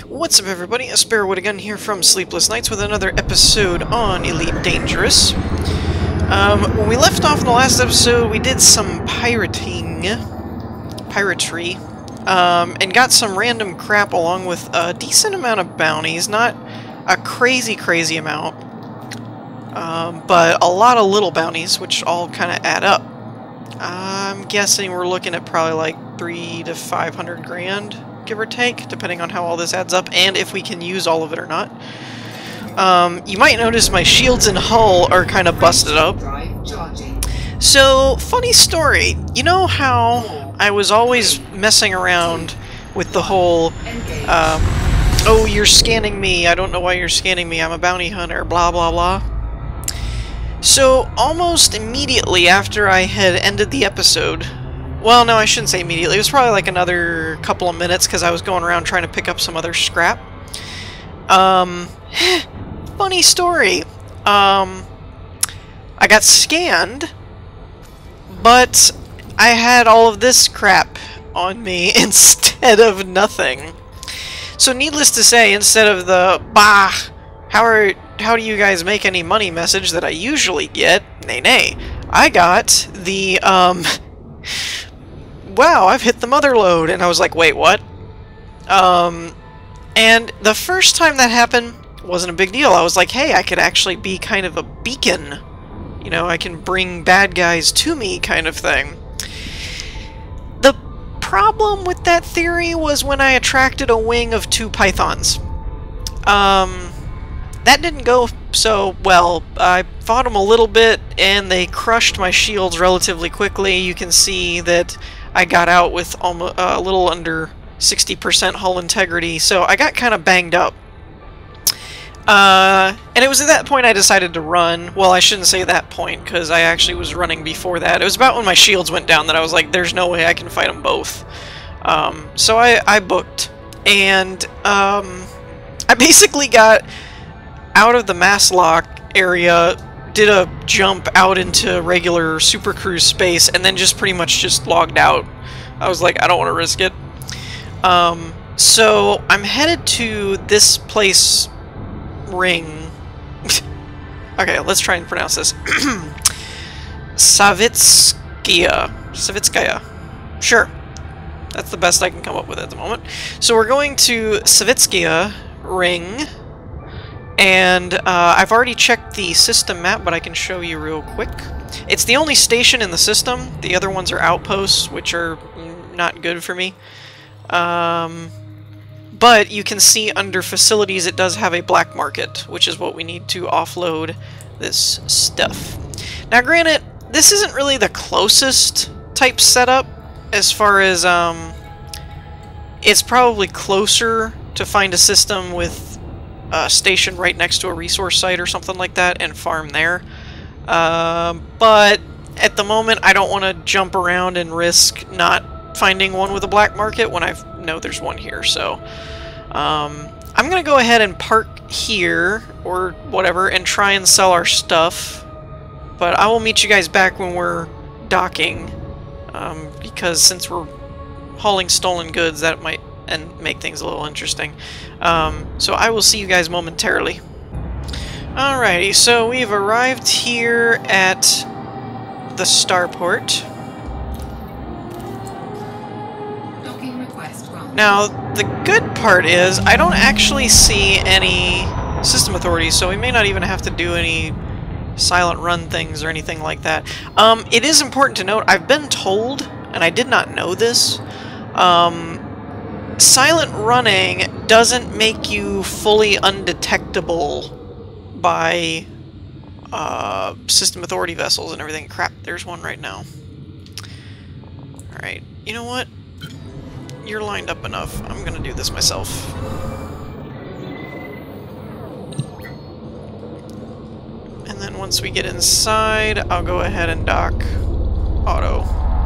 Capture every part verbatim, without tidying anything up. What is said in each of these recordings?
What's up, everybody? Sparrowwood again here from Sleepless Nights with another episode on Elite Dangerous. Um, when we left off in the last episode, we did some pirating, piratry, um, and got some random crap along with a decent amount of bounties. Not a crazy, crazy amount, um, but a lot of little bounties, which all kind of add up. I'm guessing we're looking at probably like three to five hundred grand. Give or take, depending on how all this adds up, and if we can use all of it or not. Um, you might notice my shields and hull are kind of busted up. So, funny story. You know how I was always messing around with the whole, um, oh, you're scanning me, I don't know why you're scanning me, I'm a bounty hunter, blah blah blah. So, almost immediately after I had ended the episode, well, no, I shouldn't say immediately. It was probably like another couple of minutes because I was going around trying to pick up some other scrap. Um, funny story. Um, I got scanned, but I had all of this crap on me instead of nothing. So, needless to say, instead of the bah, how are how do you guys make any money message that I usually get, nay nay, I got the um. wow, I've hit the mother lode, and I was like, wait, what? Um, and the first time that happened wasn't a big deal. I was like, hey, I could actually be kind of a beacon. You know, I can bring bad guys to me kind of thing. The problem with that theory was when I attracted a wing of two pythons. Um, that didn't go so well. I fought them a little bit, and they crushed my shields relatively quickly. You can see that I got out with almost uh, a little under sixty percent hull integrity, so I got kind of banged up. Uh, and it was at that point I decided to run. Well, I shouldn't say that point, because I actually was running before that. It was about when my shields went down that I was like, there's no way I can fight them both. Um, so I, I booked, and um, I basically got out of the mass lock area, did a jump out into regular super cruise space, and then just pretty much just logged out. I was like, I don't want to risk it. Um, so I'm headed to this place ring. Okay, let's try and pronounce this. Savitskaya. Savitskaya. Sure. That's the best I can come up with at the moment. So we're going to Savitskaya ring. And uh, I've already checked the system map, but I can show you real quick. It's the only station in the system. The other ones are outposts, which are not good for me. Um, but you can see under facilities it does have a black market, which is what we need to offload this stuff. Now granted, this isn't really the closest type setup as far as... Um, it's probably closer to find a system with Uh, station right next to a resource site or something like that and farm there. Uh, but at the moment I don't want to jump around and risk not finding one with a black market when I know there's one here. So um, I'm going to go ahead and park here or whatever and try and sell our stuff. But I will meet you guys back when we're docking, um, because since we're hauling stolen goods, that might and make things a little interesting. Um, so I will see you guys momentarily. Alrighty, so we've arrived here at the starport. Now, the good part is I don't actually see any system authorities, so we may not even have to do any silent run things or anything like that. Um, it is important to note, I've been told, and I did not know this, um, silent running doesn't make you fully undetectable by uh, system authority vessels and everything. Crap, there's one right now. Alright, you know what? You're lined up enough. I'm gonna do this myself. And then once we get inside, I'll go ahead and dock auto.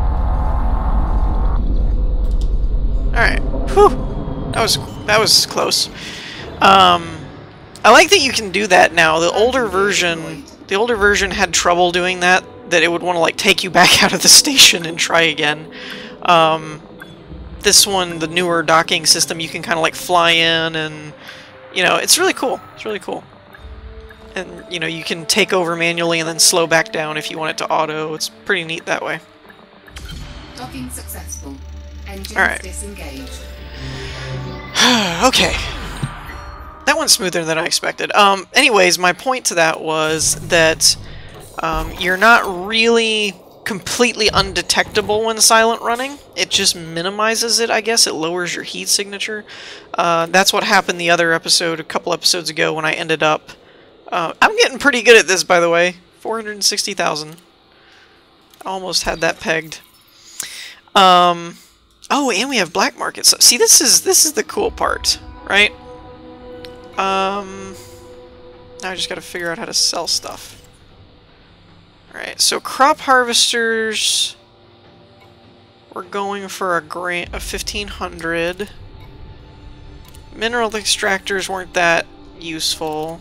Alright. Whew! That was that was close. Um, I like that you can do that now. The older version, the older version had trouble doing that. That it would want to like take you back out of the station and try again. Um, this one, the newer docking system, you can kind of like fly in and, you know, it's really cool. It's really cool. And, you know, you can take over manually and then slow back down if you want it to auto. It's pretty neat that way. Docking successful. Engines All right. disengaged. Okay. That went smoother than I expected. Um, anyways, my point to that was that um, you're not really completely undetectable when silent running. It just minimizes it, I guess. It lowers your heat signature. Uh, that's what happened the other episode, a couple episodes ago, when I ended up... Uh, I'm getting pretty good at this, by the way. four hundred sixty thousand. Almost had that pegged. Um, oh, and we have black markets. So, see, this is this is the cool part, right? Um, now I just got to figure out how to sell stuff. Alright, so crop harvesters, we're going for a grant of fifteen hundred. Mineral extractors weren't that useful.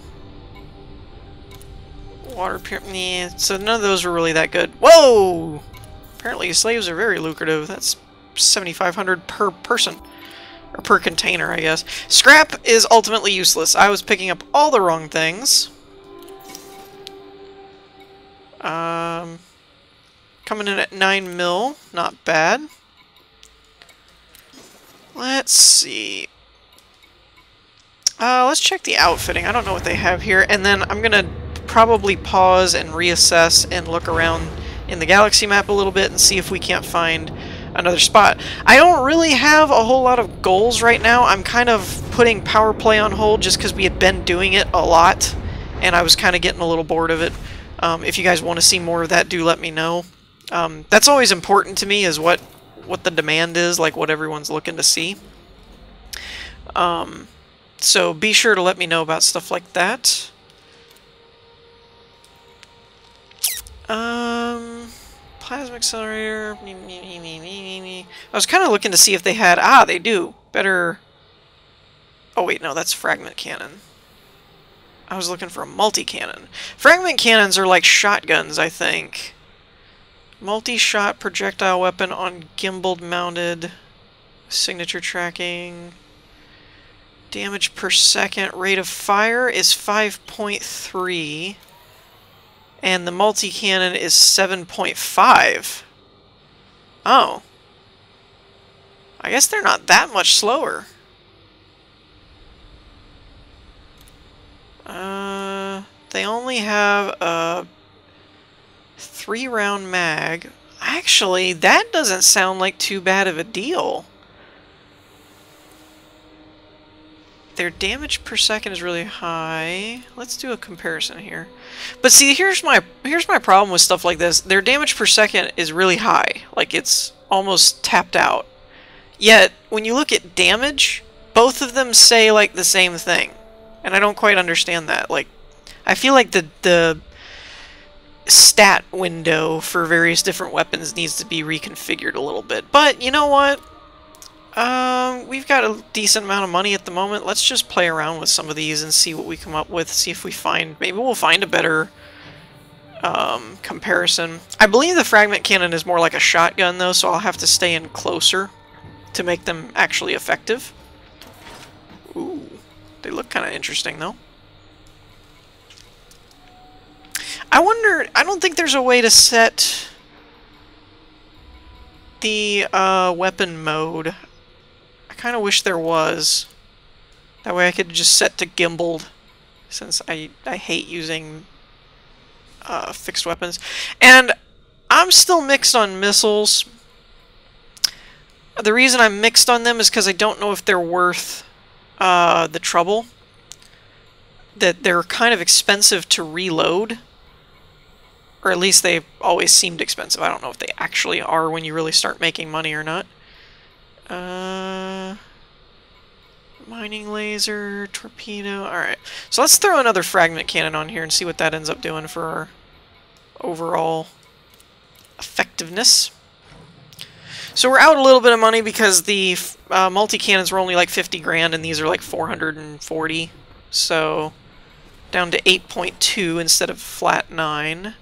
Water pure, nah, so none of those were really that good. Whoa! Apparently slaves are very lucrative. That's seventy-five hundred per person. Or per container, I guess. Scrap is ultimately useless. I was picking up all the wrong things. Um, coming in at nine mil, not bad. Let's see. Uh, let's check the outfitting. I don't know what they have here. And then I'm gonna probably pause and reassess and look around in the galaxy map a little bit and see if we can't find another spot. I don't really have a whole lot of goals right now. I'm kind of putting power play on hold just because we had been doing it a lot and I was kind of getting a little bored of it. Um, if you guys want to see more of that, do let me know. Um, that's always important to me, is what what the demand is, like what everyone's looking to see. Um, so be sure to let me know about stuff like that. Um, plasma accelerator. Me, me, me, me, me, me. I was kind of looking to see if they had. Ah, they do. Better. Oh wait, no, that's fragment cannon. I was looking for a multi-cannon. Fragment cannons are like shotguns, I think. Multi-shot projectile weapon on gimbal mounted. Signature tracking. Damage per second. Rate of fire is five point three. And the multi-cannon is seven point five. Oh. I guess they're not that much slower. Uh, they only have a three round mag. Actually, that doesn't sound like too bad of a deal. Their damage per second is really high. Let's do a comparison here. But see, here's my here's my problem with stuff like this. Their damage per second is really high. Like, it's almost tapped out. Yet, when you look at damage, both of them say, like, the same thing. And I don't quite understand that. Like, I feel like the the stat window for various different weapons needs to be reconfigured a little bit. But you know what? Um, we've got a decent amount of money at the moment. Let's just play around with some of these and see what we come up with. See if we find, maybe we'll find a better um, comparison. I believe the fragment cannon is more like a shotgun though, so I'll have to stay in closer to make them actually effective. Ooh. They look kind of interesting, though. I wonder... I don't think there's a way to set the uh, weapon mode. I kind of wish there was. That way I could just set to gimbaled, since I, I hate using uh, fixed weapons. And I'm still mixed on missiles. The reason I'm mixed on them is because I don't know if they're worth... Uh, the trouble. That they're kind of expensive to reload. Or at least they always seemed expensive. I don't know if they actually are when you really start making money or not. Uh, mining laser, torpedo. Alright. So let's throw another fragment cannon on here and see what that ends up doing for our overall effectiveness. So we're out a little bit of money because the uh, multi-cannons were only like fifty grand and these are like four hundred forty. So down to eight point two instead of flat nine.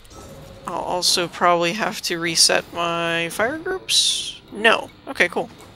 I'll also probably have to reset my fire groups. No. Okay, cool.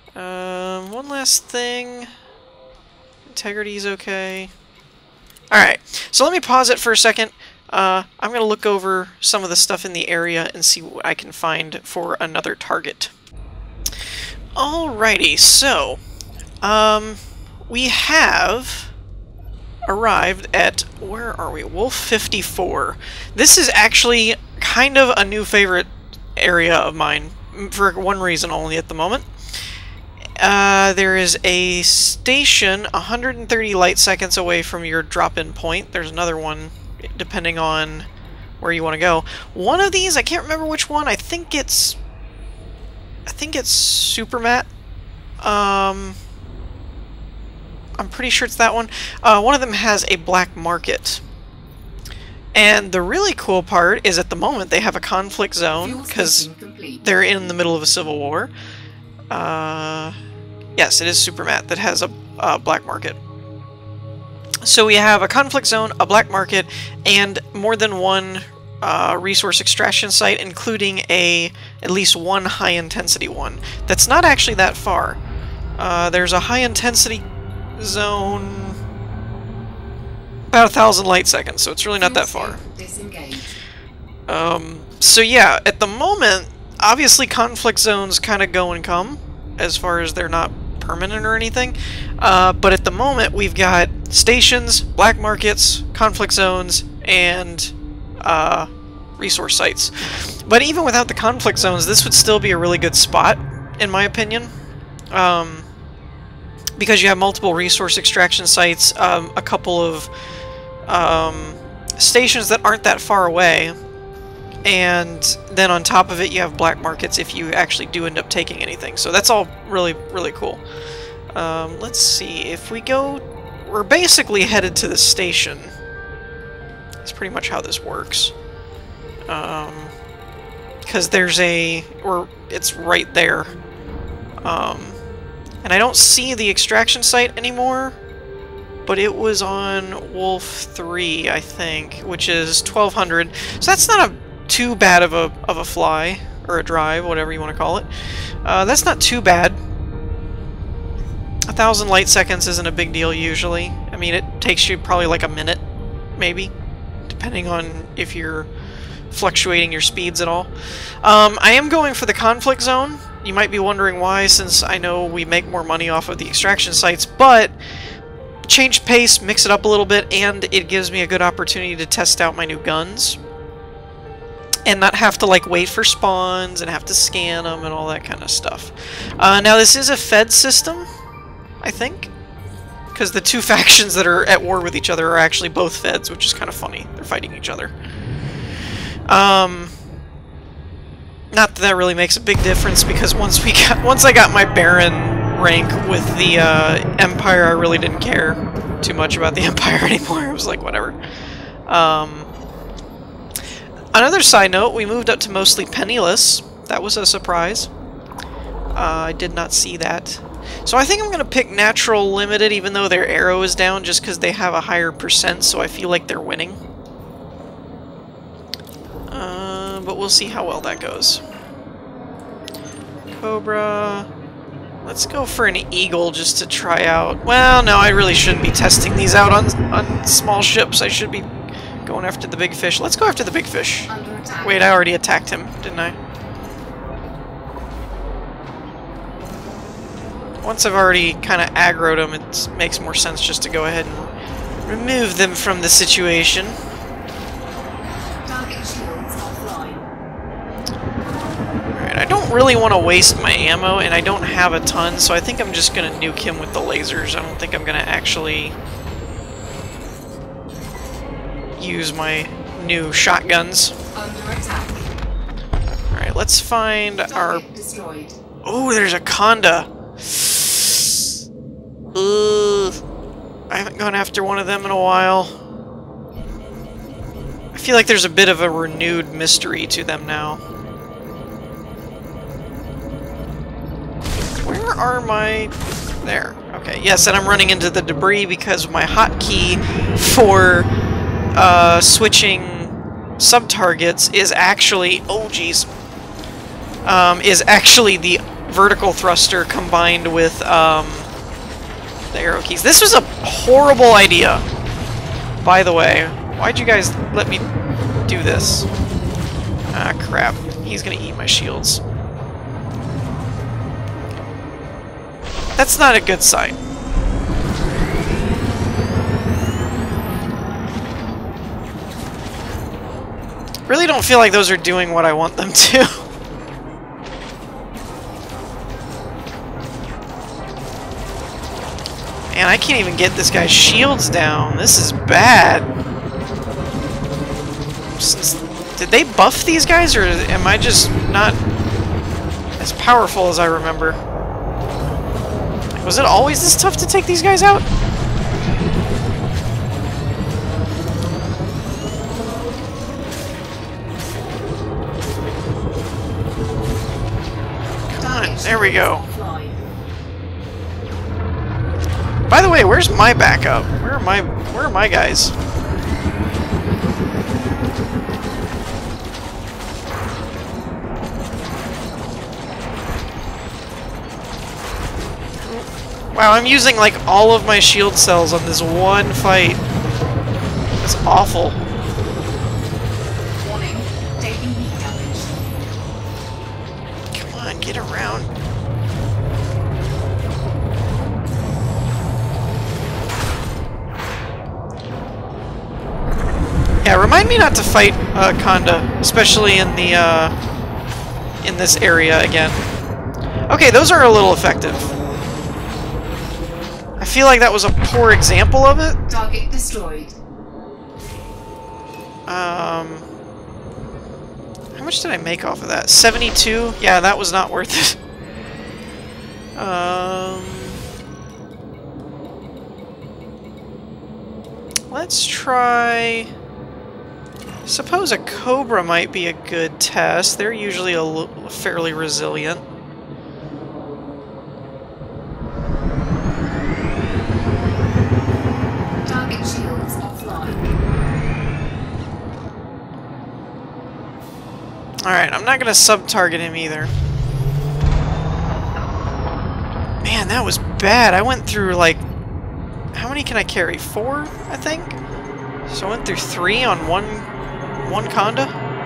Um, one last thing. Integrity's okay. Alright, so let me pause it for a second. Uh, I'm going to look over some of the stuff in the area and see what I can find for another target. Alrighty, so, um, we have arrived at, where are we? Wolf fifty-four. This is actually kind of a new favorite area of mine, for one reason only at the moment. Uh, there is a station one hundred thirty light seconds away from your drop-in point. There's another one, depending on where you want to go. One of these, I can't remember which one. I think it's... I think it's Supermat. Um, I'm pretty sure it's that one. Uh, one of them has a black market. And the really cool part is at the moment they have a conflict zone, because they're in the middle of a civil war. Uh... Yes, it is Supermat that has a uh, black market. So we have a conflict zone, a black market, and more than one uh, resource extraction site, including a at least one high-intensity one. That's not actually that far. Uh, there's a high-intensity zone about a thousand light seconds, so it's really not that far. Um, so yeah, at the moment, obviously conflict zones kind of go and come, as far as they're not permanent or anything, uh, but at the moment we've got stations, black markets, conflict zones, and uh, resource sites. But even without the conflict zones, this would still be a really good spot, in my opinion, um, because you have multiple resource extraction sites, um, a couple of um, stations that aren't that far away, and then on top of it you have black markets if you actually do end up taking anything. So that's all really, really cool. Um, let's see, if we go... We're basically headed to the station. That's pretty much how this works. Um, because there's a... or it's right there. Um, and I don't see the extraction site anymore, but it was on Wolf three, I think, which is twelve hundred. So that's not a too bad of a of a fly, or a drive, whatever you want to call it. Uh, that's not too bad. A thousand light seconds isn't a big deal usually. I mean, it takes you probably like a minute, maybe, depending on if you're fluctuating your speeds at all. Um, I am going for the conflict zone. You might be wondering why, since I know we make more money off of the extraction sites, but change pace, mix it up a little bit, and it gives me a good opportunity to test out my new guns. And not have to, like, wait for spawns and have to scan them and all that kind of stuff. Uh, now, this is a Fed system, I think. Because the two factions that are at war with each other are actually both Feds, which is kind of funny. They're fighting each other. Um, not that that really makes a big difference, because once we got, once I got my Baron rank with the uh, Empire, I really didn't care too much about the Empire anymore. It was like, whatever. Um... Another side note, we moved up to mostly penniless. That was a surprise. Uh, I did not see that. So I think I'm going to pick natural limited, even though their arrow is down, just because they have a higher percent, so I feel like they're winning. Uh, but we'll see how well that goes. Cobra. Let's go for an eagle just to try out. Well, no, I really shouldn't be testing these out on, on small ships. I should be going after the big fish. Let's go after the big fish. Wait, I already attacked him, didn't I? Once I've already kind of aggroed them, it makes more sense just to go ahead and remove them from the situation. Alright, I don't really want to waste my ammo, and I don't have a ton, so I think I'm just going to nuke him with the lasers. I don't think I'm going to actually use my new shotguns. Alright, let's find our... Oh, there's a Conda! Ugh. I haven't gone after one of them in a while. I feel like there's a bit of a renewed mystery to them now. Where are my... There. Okay, yes, and I'm running into the debris because my hotkey for uh, switching sub-targets is actually... Oh, jeez. Um, is actually the vertical thruster combined with um, the arrow keys. This was a horrible idea, by the way. Why'd you guys let me do this? Ah, crap. He's gonna eat my shields. That's not a good sign. Really don't feel like those are doing what I want them to. Man, I can't even get this guy's shields down. This is bad. Since, did they buff these guys, or am I just not as powerful as I remember? Was it always this tough to take these guys out? Come on, there we go. By the way, where's my backup? Where are my where are my guys? Wow, I'm using like all of my shield cells on this one fight. That's awful. Warning, taking heat damage. Come on, get around. Yeah, remind me not to fight uh, Kanda, especially in the uh, in this area again. Okay, those are a little effective. I feel like that was a poor example of it. Target destroyed. Um, how much did I make off of that? seventy-two? Yeah, that was not worth it. Um, let's try... Suppose a Cobra might be a good test. They're usually a l fairly resilient. Target shields offline. Alright, I'm not gonna sub-target him either. Man, that was bad. I went through, like... How many can I carry? Four, I think? So I went through three on one... one Kanda?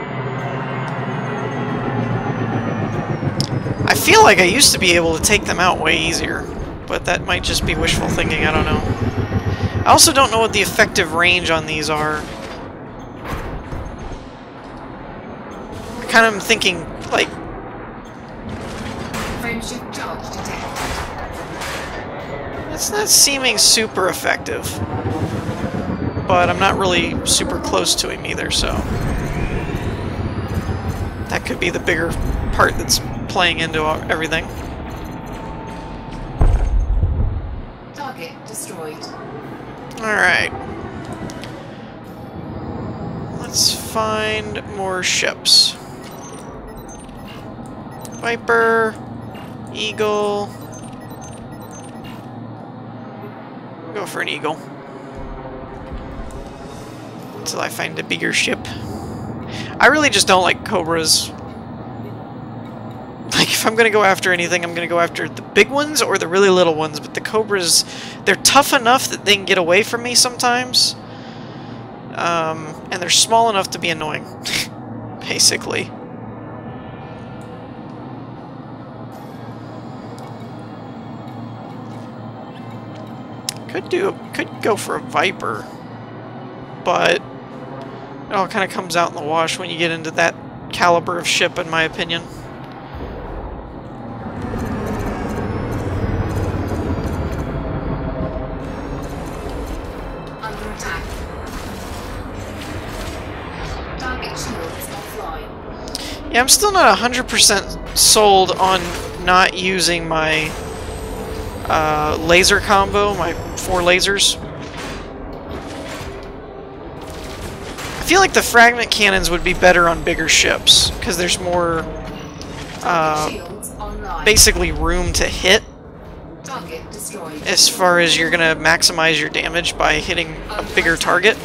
I feel like I used to be able to take them out way easier, but that might just be wishful thinking, I don't know. I also don't know what the effective range on these are. I kind of am thinking, like... Frameshift charge detected. It's not seeming super effective. But I'm not really super close to him either, so... That could be the bigger part that's playing into everything. Target destroyed. Alright. Let's find more ships. Viper, Eagle. Go for an Eagle. Until I find a bigger ship. I really just don't like Cobras. Like, if I'm gonna go after anything, I'm gonna go after the big ones or the really little ones, but the Cobras, they're tough enough that they can get away from me sometimes. Um, and they're small enough to be annoying. Basically. Could do, could go for a Viper. But it all kind of comes out in the wash when you get into that caliber of ship, in my opinion. Under attack. Target shields offline. Yeah, I'm still not one hundred percent sold on not using my uh, laser combo, my four lasers. I feel like the fragment cannons would be better on bigger ships, because there's more, uh, basically room to hit, as far as you're going to maximize your damage by hitting a bigger target.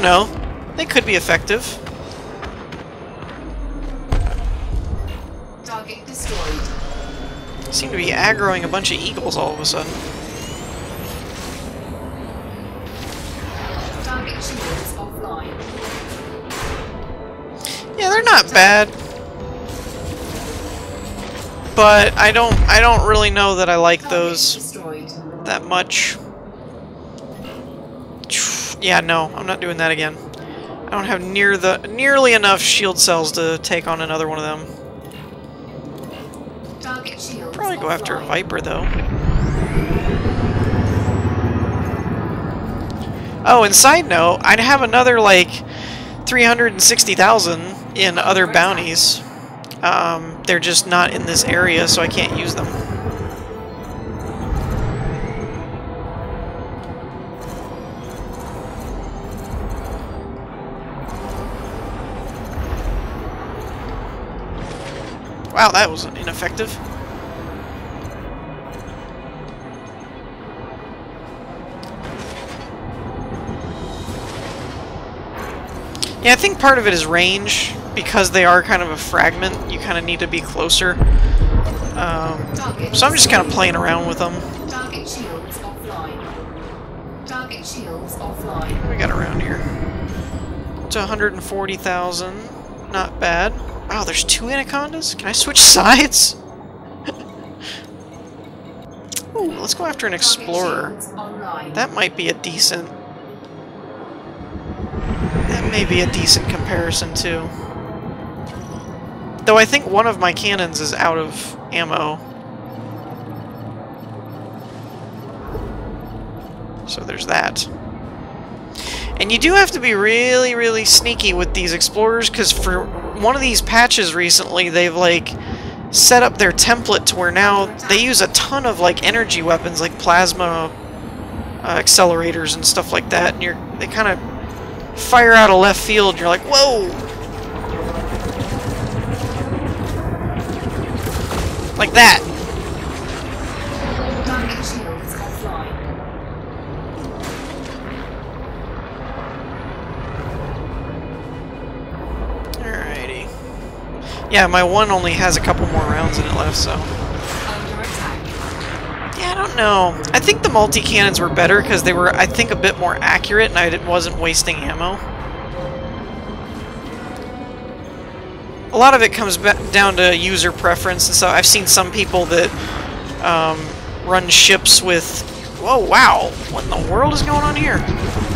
know. They could be effective. Target destroyed. Seem to be aggroing a bunch of eagles all of a sudden. Target shields offline. Yeah, they're not bad. But I don't I don't really know that I like those Destroyed. that much. Yeah, no, I'm not doing that again. I don't have near the nearly enough shield cells to take on another one of them. Target shields Probably go after a offline. Viper though. Oh, and side note, I'd have another like three hundred sixty thousand in other bounties. Um, they're just not in this area, so I can't use them. Wow, that was ineffective. Yeah, I think part of it is range. Because they are kind of a fragment, you kind of need to be closer. Um, so I'm just kind of playing around with them. Target shields offline. Target shields offline. What do we got around here? It's one hundred forty thousand. Not bad. Wow, there's two anacondas? Can I switch sides? Ooh, let's go after an explorer. That might be a decent... That may be a decent comparison, too. Though I think one of my cannons is out of ammo. So there's that. And you do have to be really, really sneaky with these explorers, because for one of these patches recently, they've, like, set up their template to where now they use a ton of, like, energy weapons, like plasma uh, accelerators and stuff like that, and you're, they kind of fire out of left field, and you're like, whoa! Like that. Target shields offline. Alrighty. Yeah, my one only has a couple more rounds in it left, so... Under attack. Yeah, I don't know. I think the multi-cannons were better because they were, I think, a bit more accurate and I wasn't wasting ammo. A lot of it comes back down to user preference, and so I've seen some people that um, run ships with... Whoa, wow! What in the world is going on here?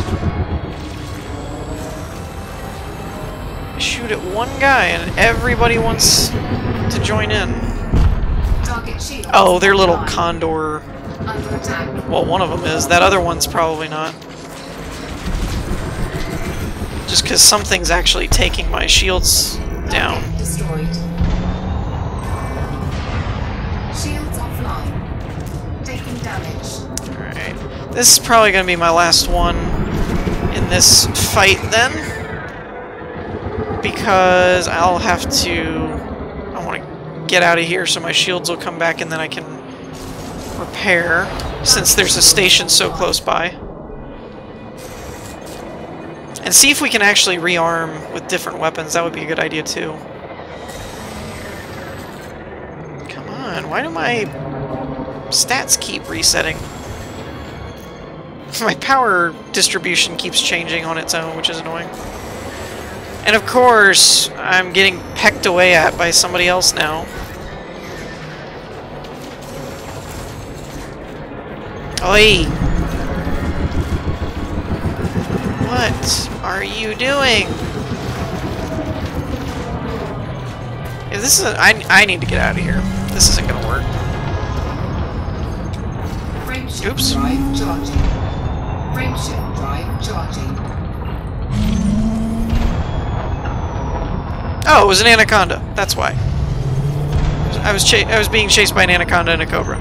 Shoot at one guy and everybody wants to join in. Target shields Oh, their little offline. condor... Under attack. Well, one of them is. That other one's probably not. Just because something's actually taking my shields down. Target destroyed. Shields offline. Taking damage. Alright. This is probably going to be my last one in this fight then. Because I'll have to... I want to get out of here so my shields will come back and then I can repair, since there's a station so close by. And see if we can actually rearm with different weapons. That would be a good idea too. Come on, why do my stats keep resetting? My power distribution keeps changing on its own, which is annoying. And of course, I'm getting pecked away at by somebody else now. Oi! What are you doing? If this is a, I, I need to get out of here. This isn't gonna work. Frameshift Oops. drive charging. Frameshift drive charging. Oh, it was an anaconda. That's why. I was cha I was being chased by an anaconda and a cobra.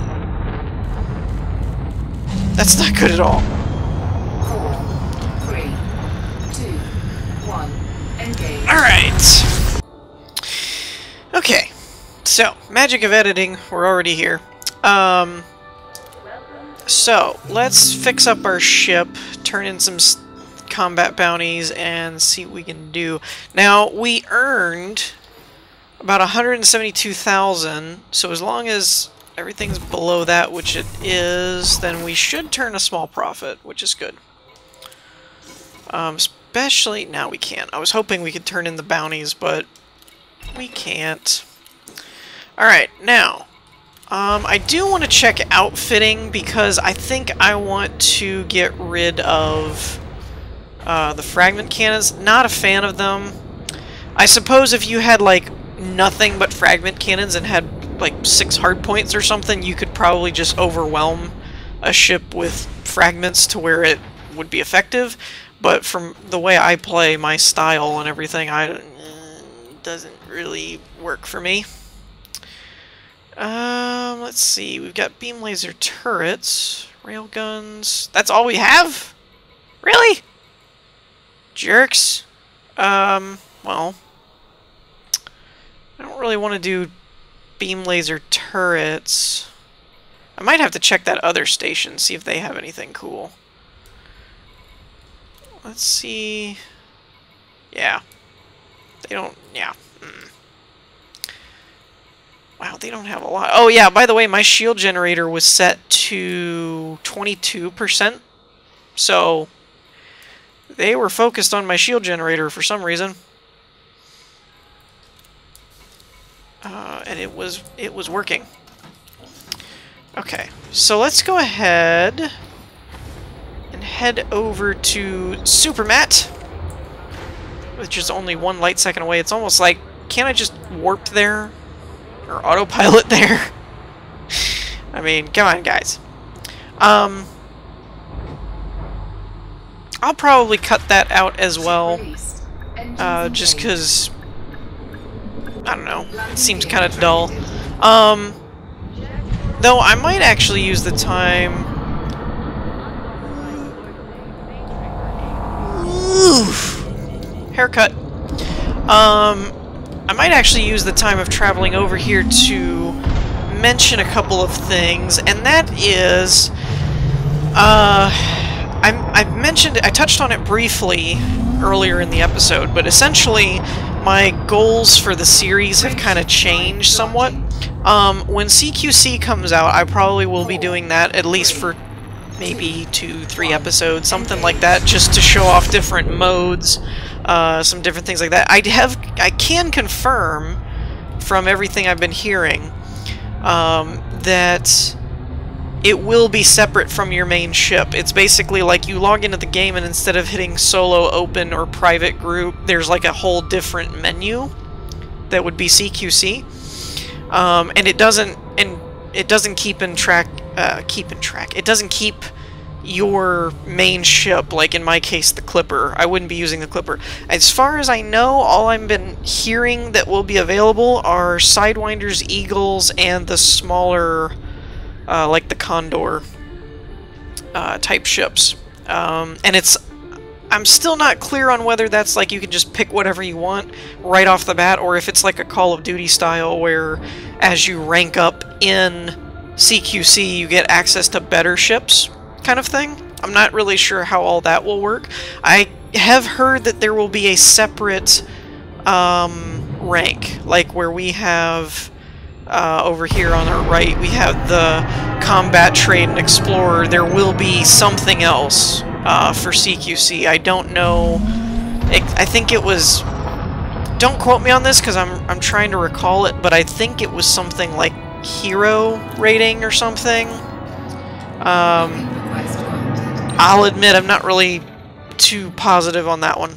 That's not good at all. Four, three, two, one. Engage. Alright. Okay. So, magic of editing. We're already here. Um, so, let's fix up our ship, turn in some s combat bounties and see what we can do. Now, we earned about one hundred seventy-two thousand, so as long as everything's below that, which it is, then we should turn a small profit, which is good. Um, especially... now we can't. I was hoping we could turn in the bounties, but we can't. Alright, now... Um, I do want to check outfitting, because I think I want to get rid of uh, the fragment cannons. Not a fan of them. I suppose if you had, like, nothing but fragment cannons and had, like, six hard points or something, you could probably just overwhelm a ship with fragments to where it would be effective. But from the way I play, my style and everything, I, it doesn't really work for me. Um, let's see. We've got beam laser turrets, railguns. That's all we have? Really? Jerks. Um, well, I don't really want to do beam laser turrets. I might have to check that other station, see if they have anything cool. Let's see. Yeah. They don't, yeah. Mm. Wow, they don't have a lot. Oh yeah, by the way, my shield generator was set to twenty-two percent. So, they were focused on my shield generator for some reason. Uh, and it was, it was working. Okay, so let's go ahead and head over to Supermat, which is only one light second away. It's almost like, can't I just warp there? Or autopilot there? I mean, come on, guys. Um, I'll probably cut that out as well, uh, just because, I don't know, it seems kind of dull. Um, though I might actually use the time... Oof. Haircut. Um... I might actually use the time of traveling over here to mention a couple of things, and that is, uh, I'm, I've mentioned, I touched on it briefly earlier in the episode, but essentially my goals for the series have kind of changed somewhat. Um, when C Q C comes out, I probably will be doing that, at least for maybe two, three episodes, something like that, just to show off different modes. Uh, some different things like that. I have, I can confirm from everything I've been hearing um, that it will be separate from your main ship. It's basically like you log into the game and instead of hitting solo, open, or private group, there's like a whole different menu that would be C Q C, um, and it doesn't and it doesn't keep in track. Uh, keep in track. It doesn't keep your main ship, like in my case the Clipper. I wouldn't be using the Clipper. As far as I know, all I've been hearing that will be available are Sidewinders, Eagles, and the smaller, uh, like the Condor uh, type ships. Um, and it's, I'm still not clear on whether that's like you can just pick whatever you want right off the bat, or if it's like a Call of Duty style where as you rank up in C Q C you get access to better ships, kind of thing. I'm not really sure how all that will work. I have heard that there will be a separate um, rank, like where we have uh, over here on our right, we have the Combat, Trade, and Explorer. There will be something else uh, for C Q C. I don't know. It, I think it was... Don't quote me on this because I'm, I'm trying to recall it, but I think it was something like Hero rating or something. Um... I'll admit I'm not really too positive on that one.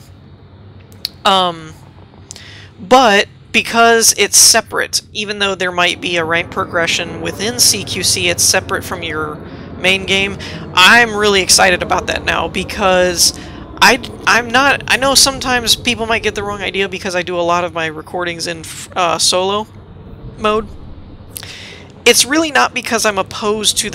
Um, but because it's separate, even though there might be a rank progression within C Q C, it's separate from your main game. I'm really excited about that now because I, I'm not... I know sometimes people might get the wrong idea because I do a lot of my recordings in uh, solo mode. It's really not because I'm opposed to the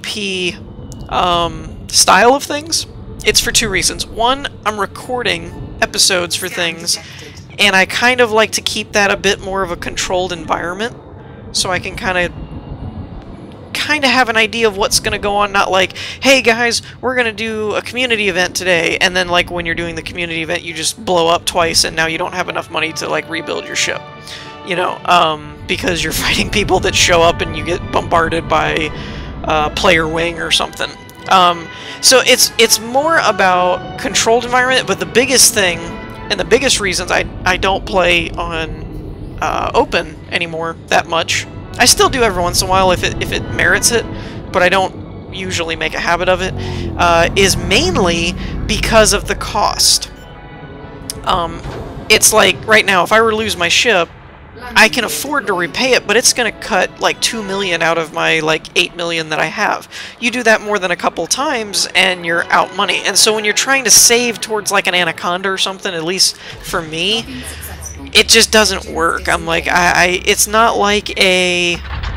PvP um, style of things. It's for two reasons. One, I'm recording episodes for things, and I kind of like to keep that a bit more of a controlled environment, so I can kind of kind of have an idea of what's going to go on, not like, hey guys, we're going to do a community event today, and then like when you're doing the community event you just blow up twice and now you don't have enough money to like rebuild your ship. You know, um, because you're fighting people that show up and you get bombarded by uh, player wing or something. Um, so it's it's more about controlled environment, but the biggest thing, and the biggest reasons I, I don't play on uh, open anymore that much, I still do every once in a while if it, if it merits it, but I don't usually make a habit of it, uh, is mainly because of the cost. Um, it's like, right now, if I were to lose my ship, I can afford to repay it, but it's going to cut like two million out of my like eight million that I have. You do that more than a couple times and you're out money. And so when you're trying to save towards like an Anaconda or something, at least for me, it just doesn't work. I'm like, I, I it's not like a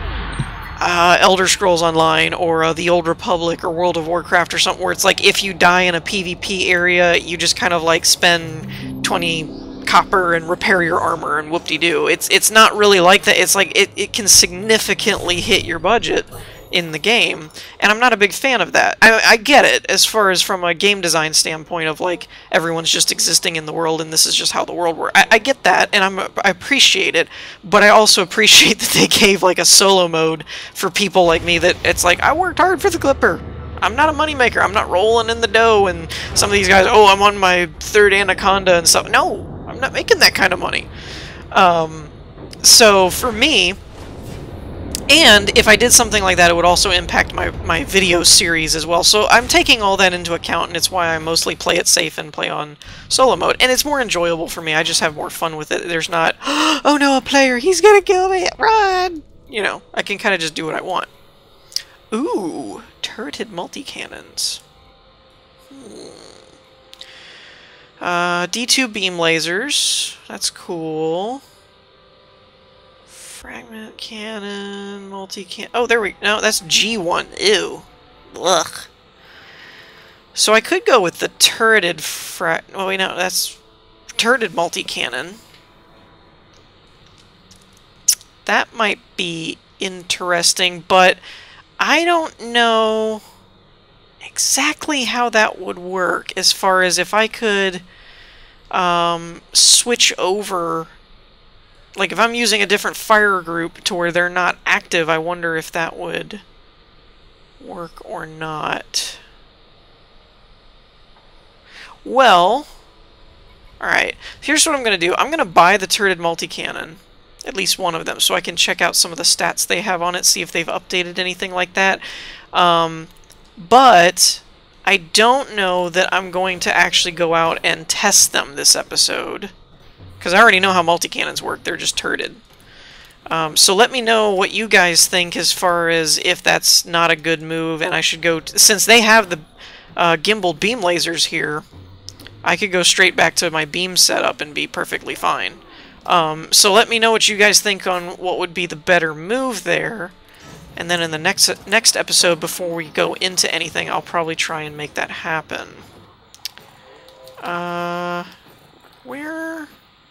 uh, Elder Scrolls Online or uh, the Old Republic or World of Warcraft or something where it's like if you die in a PvP area, you just kind of like spend twenty copper and repair your armor and whoop-de-doo. It's it's not really like that. It's like it, it can significantly hit your budget in the game, and I'm not a big fan of that. I, I get it as far as from a game design standpoint of like everyone's just existing in the world and this is just how the world works. I, I get that, and I'm I appreciate it, but I also appreciate that they gave like a solo mode for people like me that it's like, I worked hard for the Clipper. I'm not a moneymaker. I'm not rolling in the dough, and some of these guys, oh, I'm on my third Anaconda and stuff. No, I'm not making that kind of money. Um, so for me, and if I did something like that, it would also impact my, my video series as well. So I'm taking all that into account, and it's why I mostly play it safe and play on solo mode. And it's more enjoyable for me. I just have more fun with it. There's not, oh no, a player, he's gonna kill me, run! You know, I can kind of just do what I want. Ooh, turreted multi-cannons. Hmm. Uh, D two beam lasers. That's cool. Fragment cannon, multi-can... Oh, there we... No, that's G one. Ew. Ugh. So I could go with the turreted fra... Oh, wait, no, that's... Turreted multi-cannon. That might be interesting, but I don't know exactly how that would work as far as if I could um, switch over, like if I'm using a different fire group to where they're not active, I wonder if that would work or not. Well, alright, here's what I'm going to do. I'm going to buy the turreted multi-cannon. At least one of them, so I can check out some of the stats they have on it, see if they've updated anything like that. Um, but I don't know that I'm going to actually go out and test them this episode, because I already know how multi-cannons work. They're just turreted. Um, so let me know what you guys think as far as if that's not a good move, and I should go... T since they have the uh, gimbaled beam lasers here, I could go straight back to my beam setup and be perfectly fine. Um, so let me know what you guys think on what would be the better move there. And then in the next next episode, before we go into anything, I'll probably try and make that happen. Uh, where?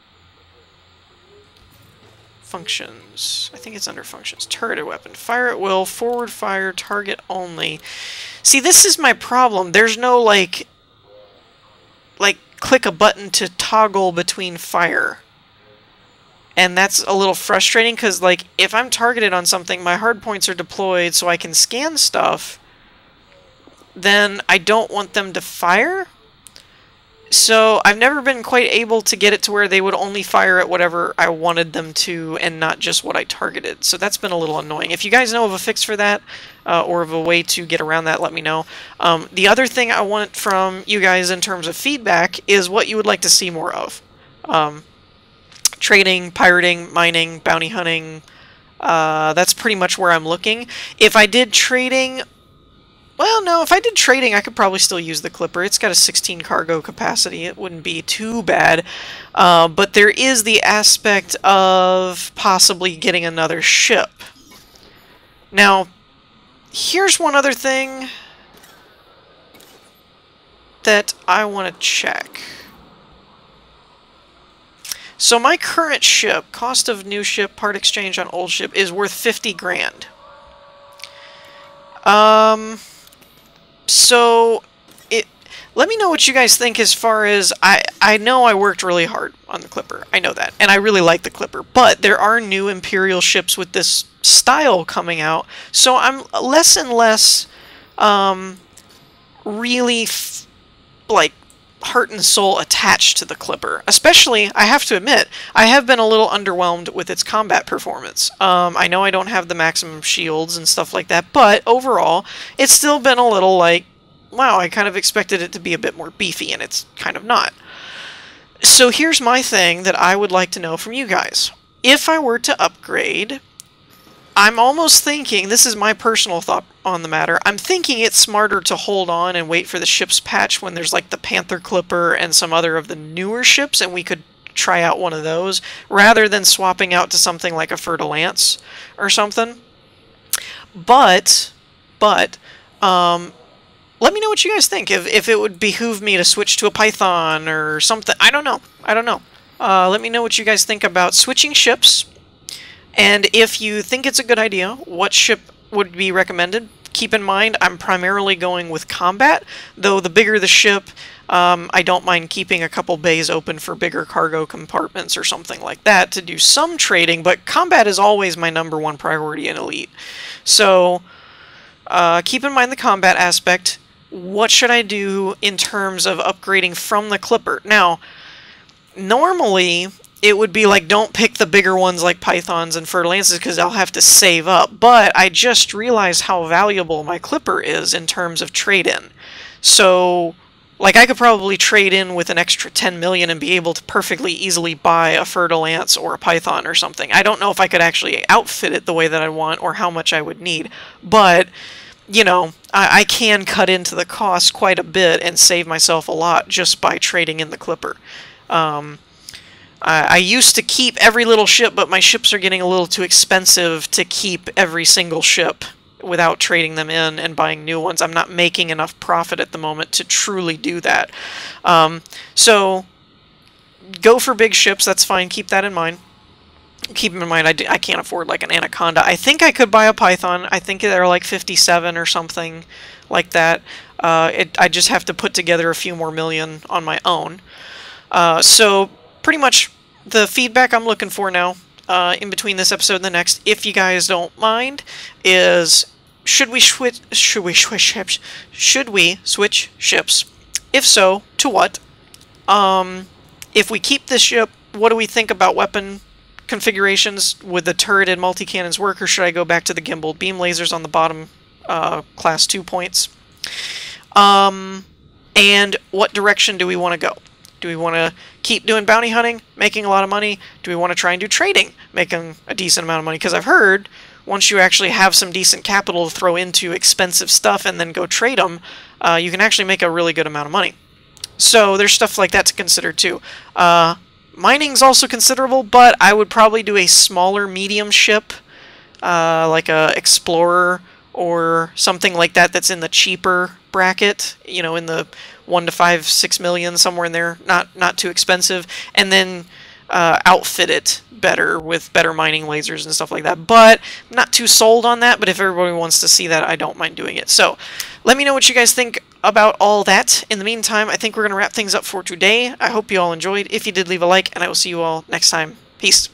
Functions. I think it's under functions. Turreted weapon. Fire at will. Forward fire. Target only. See, this is my problem. There's no, like... Like, click a button to toggle between fire. And that's a little frustrating because, like, if I'm targeted on something, my hard points are deployed so I can scan stuff, then I don't want them to fire. So I've never been quite able to get it to where they would only fire at whatever I wanted them to and not just what I targeted. So that's been a little annoying. If you guys know of a fix for that uh, or of a way to get around that, let me know. Um, the other thing I want from you guys in terms of feedback is what you would like to see more of. Um... Trading, pirating, mining, bounty hunting, uh, that's pretty much where I'm looking. If I did trading, well, no, if I did trading, I could probably still use the Clipper. It's got a sixteen cargo capacity. It wouldn't be too bad. Uh, but there is the aspect of possibly getting another ship. Now, here's one other thing that I want to check. So my current ship, cost of new ship, part exchange on old ship, is worth fifty grand. Um, so, it, let me know what you guys think as far as, I, I know I worked really hard on the Clipper, I know that, and I really like the Clipper, but there are new Imperial ships with this style coming out, so I'm less and less, um, really, f like, heart and soul attached to the Clipper. Especially, I have to admit, I have been a little underwhelmed with its combat performance. Um, I know I don't have the maximum shields and stuff like that, but overall, it's still been a little like, wow, I kind of expected it to be a bit more beefy, and it's kind of not. So here's my thing that I would like to know from you guys. If I were to upgrade, I'm almost thinking, this is my personal thought on the matter, I'm thinking it's smarter to hold on and wait for the ship's patch when there's like the Panther Clipper and some other of the newer ships, and we could try out one of those, rather than swapping out to something like a Fer-de-Lance or something. But, but, um, let me know what you guys think, if, if it would behoove me to switch to a Python or something. I don't know, I don't know. Uh, let me know what you guys think about switching ships. And if you think it's a good idea, what ship would be recommended? Keep in mind, I'm primarily going with combat, though the bigger the ship, um, I don't mind keeping a couple bays open for bigger cargo compartments or something like that to do some trading, but combat is always my number one priority in Elite. So, uh, keep in mind the combat aspect. What should I do in terms of upgrading from the Clipper? Now, normally it would be like, don't pick the bigger ones like Pythons and Fer-de-Lances because I'll have to save up. But I just realized how valuable my Clipper is in terms of trade-in. So, like, I could probably trade in with an extra ten million and be able to perfectly easily buy a Fer-de-Lance or a Python or something. I don't know if I could actually outfit it the way that I want or how much I would need. But, you know, I, I can cut into the cost quite a bit and save myself a lot just by trading in the Clipper. Um... I used to keep every little ship, but my ships are getting a little too expensive to keep every single ship without trading them in and buying new ones. I'm not making enough profit at the moment to truly do that. Um, so, go for big ships, that's fine, keep that in mind. Keep in mind, I, d I can't afford like an Anaconda. I think I could buy a Python. I think they're like fifty-seven or something like that. Uh, it, I just have to put together a few more million on my own. Uh, so... Pretty much the feedback I'm looking for now, uh, in between this episode and the next, if you guys don't mind, is should we switch? Should we switch ships? Should we switch ships? If so, to what? Um, if we keep this ship, what do we think about weapon configurations? Would the turreted multi-cannons work, or should I go back to the gimbal beam lasers on the bottom uh, class two points? Um, and what direction do we want to go? Do we want to keep doing bounty hunting, making a lot of money? Do we want to try and do trading, making a decent amount of money? Because I've heard once you actually have some decent capital to throw into expensive stuff and then go trade them, uh, you can actually make a really good amount of money. So there's stuff like that to consider too. Uh, mining's also considerable, but I would probably do a smaller medium ship, uh, like a Explorer or something like that that's in the cheaper bracket, you know, in the one to five, six million, somewhere in there, not not too expensive, and then uh, outfit it better with better mining lasers and stuff like that. But I'm not too sold on that, but if everybody wants to see that, I don't mind doing it. So let me know what you guys think about all that. In the meantime, I think we're going to wrap things up for today. I hope you all enjoyed. If you did, leave a like, and I will see you all next time. Peace.